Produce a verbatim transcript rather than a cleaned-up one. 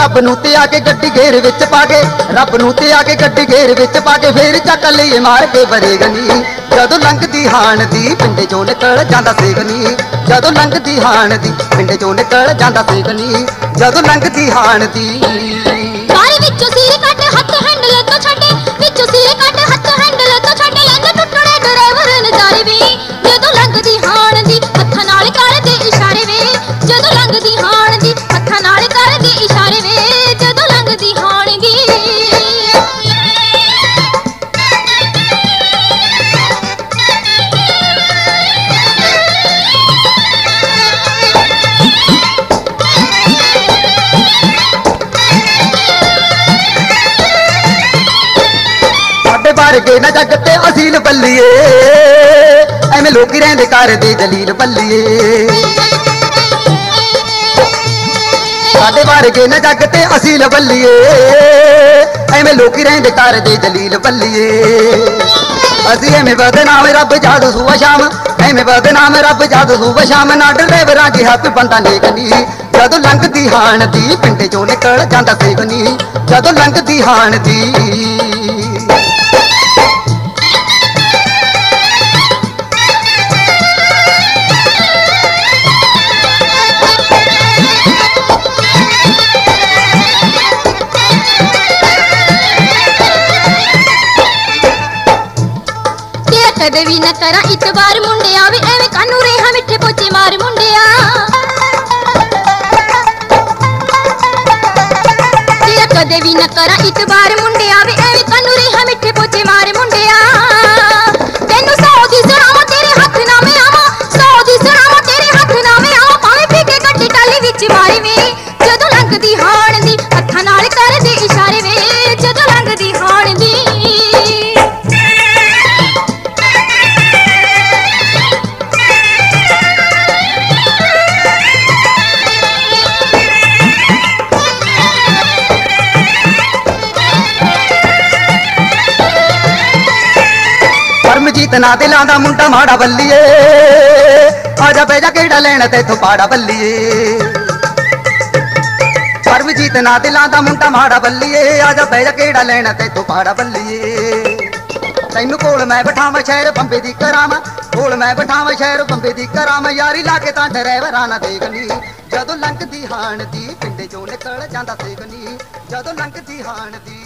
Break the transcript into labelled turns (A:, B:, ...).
A: रब नूं ते आके गड्डी घेर विच पा के रब नूं ते आके गड्डी घेर विच पा के फिर चक लईए मार के बरेगनी जदों लंघदी हाण दी पिंडे चों निकल जांदा सेगनी जदों लंघदी हाण दी पिंडे चों निकल जांदा सेगनी जदों लंघदी हाण दी
B: कार विचों सिर कट हथ हैंडल तो छड्डे विचों सिर कट हथ हैंडल तो छड्डे लंघ टुटणे ड्राइवर नजारे वे जदों लंघदी हाण दी हत्थां नाल करदे इशारे वे जदों लंघदी हाण दी हत्थां नाल करदे इशारे वे जदों लंघदी हाण दी
A: बार के न जग ते असील बल्लिए एवें लोकी रहिंदे कर दे जलील बल्लिए साडे बार के न जग ते असील बल्लिए एवें लोकी रहिंदे कर दे जलील बल्लिए असी एवें बदनाम रब जादू सुबह शाम एवें बदनाम रब जादू सुबह शाम ना ड्राइवरां दी हक बंदा नेकनी जदों लंघदी हाण दी पिंडे चों निकल जांदा सेगनी जदों लंघदी हाण दी
B: कदे भी न करा इतबार मुंडिया वे एवें कानू रेहा मिठे पोचे मार मुंडिया तेरा कदे भी न करा इतबार मुंडिया वे एवें कानू रेहा मिठे पोचे मार मुंडिया तेनू सौ दी सुनावा तेरे हथ ना मैं आवा सौ दी सुनावा तेरे हथ ना मैं आवा भावें फीके गड्डी टाली विच मारे वे जदों लंघदी हाण दी हत्थां नाल करदे इशारे वे जदों लंघदी हाण दी
A: परमजीत ना दिलां दा मुंडा माड़ा बल्लिए आजा बैजा केड़ा लेना तेथों पाड़ा बल्लिए परमजीत ना दिलां दा मुंडा माड़ा बल्लिए आजा बैजा केड़ा लेना तेथों पाड़ा बल्लिए तैनू कोल मैं बिठावां शहर बंबे दी करावां कोल मैं बिठावां शहर बंबे दी करावां यारी ला के तां ड्राइवरां ना देखनी जदों लंघदी हाण दी पिंडे चों निकल जांदा सेगनी जदों लंघदी हाण दी